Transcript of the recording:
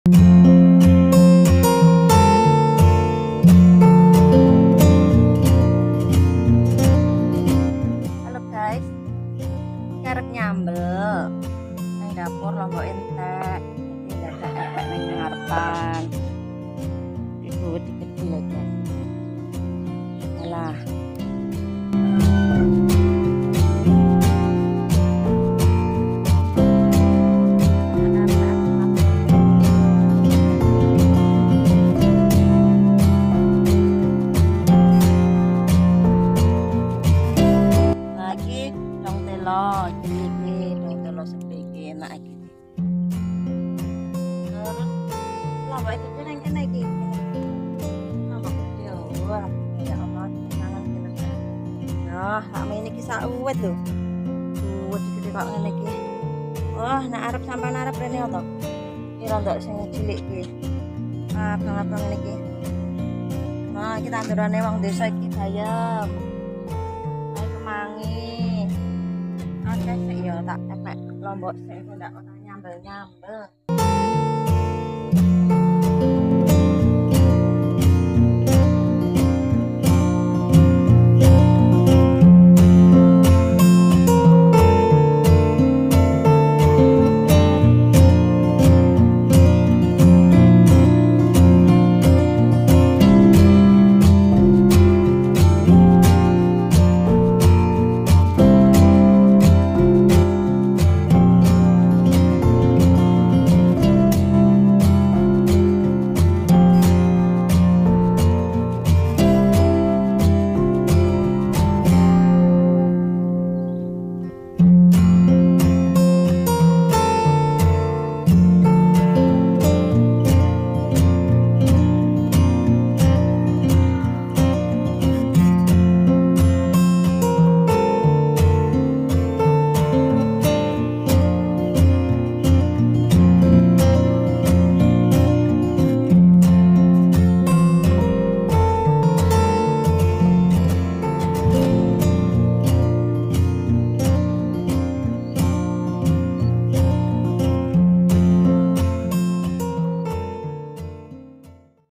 Halo guys, karek nyambel nang dapur lombok entek. Jadi dadak efek nang ngarepan. Iku dikecil ya guys. Alah. Dong telo sepiki enak iki. Terus lawak itu nang kene iki. Lawak gede wah, ya Allah, sangat kene. Nah, sakmene iki sak uwet lho. Uwet gede kok ngene iki. Wah, nek arep sampean arep rene to. Kira ndak sing cilik iki. Abang-abang ngene iki. Nah, iki tandurane wong desa iki bayam. Ayo kemangi. Oke sih ya tak efek lombok sih ndak nyambel-nyambel.